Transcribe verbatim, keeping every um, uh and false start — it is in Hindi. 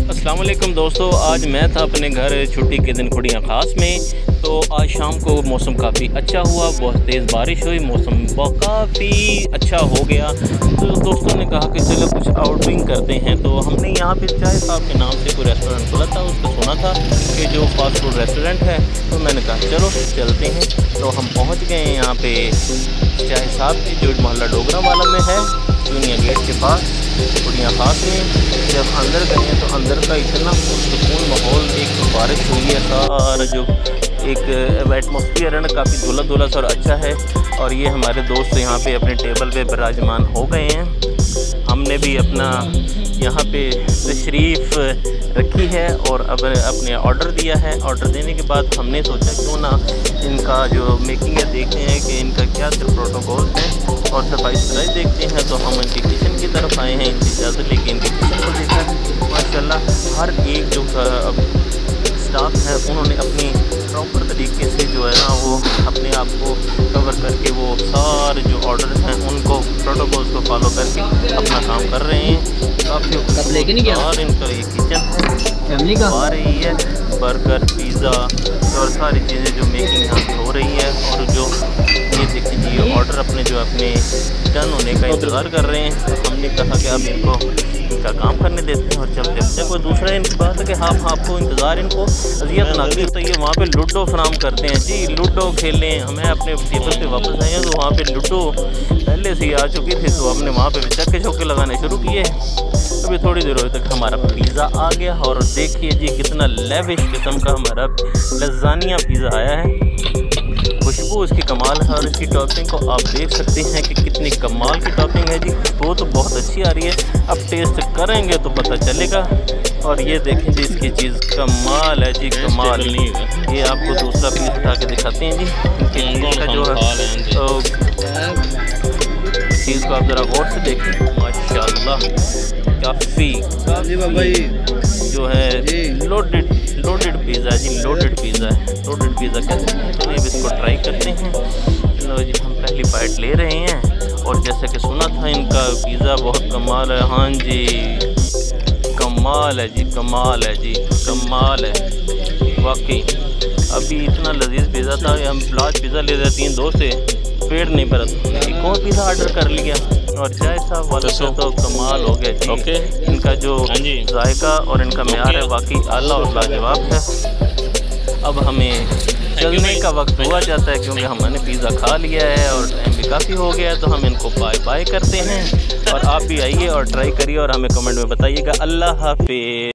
अस्सलाम वालेकुम दोस्तों, आज मैं था अपने घर छुट्टी के दिन खुड़ियाँ ख़ास में। तो आज शाम को मौसम काफ़ी अच्छा हुआ, बहुत तेज़ बारिश हुई, मौसम काफ़ी अच्छा हो गया। तो दोस्तों ने कहा कि चलो कुछ आउटिंग करते हैं। तो हमने यहाँ पे चाय साहब के नाम से कोई रेस्टोरेंट खुला था, उसको सुना था कि जो फास्ट फूड रेस्टोरेंट है। तो मैंने कहा चलो चलते हैं। तो हम पहुँच गए यहाँ पे चाय साहब की, जो मोहल्ला डोगरा वाला में है, जूनिया गेट के पास खुड़ियाँ ख़ास में। जब अंदर गए तो अंदर का इतना सुकून माहौल, एक तो बारिश हुई है, सारा जो एक एटमॉस्फेयर है ना काफ़ी धुला धुला सा और अच्छा है। और ये हमारे दोस्त यहाँ पे अपने टेबल पे विराजमान हो गए हैं। हमने भी अपना यहाँ पे तशरीफ़ रखी है और अब अपने ऑर्डर दिया है। ऑर्डर देने के बाद हमने सोचा क्यों ना इनका जो मेकिंग है देखते हैं कि इनका क्या क्या प्रोटोकॉल है और सफाई सुथराई देखते हैं। तो हम इनकी किचन की तरफ आए हैं, इनकी इजाज़त लेके इनकी किचन को देखा। माशाल्लाह हर एक जो स्टाफ है उन्होंने अपनी प्रॉपर तरीके से जो है ना वो अपने आप को कवर करके वो सारे जो ऑर्डर हैं उनको प्रोटोकॉल्स को फॉलो करके अपना काम कर रहे हैं। काफ़ी और इनका ये किचन है फैमिली का आ रही है। बर्गर, पिज़्ज़ा और सारी चीज़ें जो मेकिंग यहाँ पे हो रही है। और जो ये देखिए जी ये ऑर्डर अपने जो अपने डन होने का इंतज़ार कर रहे हैं। तो हमने कहा कि अब इनको इनका काम करने देते हैं और चलते हैं। कोई दूसरा इनकी बात है कि हाँ आपको इंतज़ार इनको अजियत ना लगे तो ये वहाँ पे लूडो फराम करते हैं जी, लूडो खेलें। हमें अपने टेबल पे वापस आए हैं तो वहाँ पे लूडो पहले से ही आ चुकी थी, तो हमने वहाँ पे चक्के चौके लगाने शुरू किए। अभी थोड़ी देर तक हमारा पिज़्ज़ा आ गया और देखिए जी कितना लेविश किस्म का हमारा लज़ानिया पिज़्ज़ा आया है। खुशबू इसकी कमाल है और इसकी टॉपिंग को आप देख सकते हैं कि कितनी कमाल की टॉपिंग है जी। खुशबू तो बहुत अच्छी आ रही है, अब टेस्ट करेंगे तो पता चलेगा। और ये देखें जी इसकी चीज़ कमाल है जी, कमाल। ये आपको दूसरा पीस उठा के दिखाते हैं जी। इनकी का जो है चीज़ को आप ज़रा गौर से देखें, माशाल्लाह काफ़ी काफ़ी जो है लोडेड लोडेड पिज़्ज़ा जी, लोडेड पिज़्ज़ा है। लोडेड पिज़्ज़ा कहते हैं। तो अब इसको ट्राई करते हैं। लो जी हम पहली बाइट ले रहे हैं और जैसे कि सुना था इनका पिज़्ज़ा बहुत कमाल है। हाँ जी कमाल है जी, कमाल है जी, कमाल है वाकई। अभी इतना लजीज पिज़्ज़ा था, हम लार्ज पिज़्ज़ा ले रहे तीन दो से पेट नहीं भरा, एक और पिज़्ज़ा ऑर्डर कर लिया। और चाय साहब वाले से तो कमाल हो गया जी। ओके। इनका जो जायका और इनका म्यार है वाकई आला और लाजवाब है। अब हमें चलने का वक्त हुआ जाता है क्योंकि हमने पिज़्ज़ा खा लिया है और टाइम भी काफ़ी हो गया है। तो हम इनको बाय बाय करते हैं और आप भी आइए और ट्राई करिए और हमें कमेंट में बताइएगा। अल्लाह हाफिज़।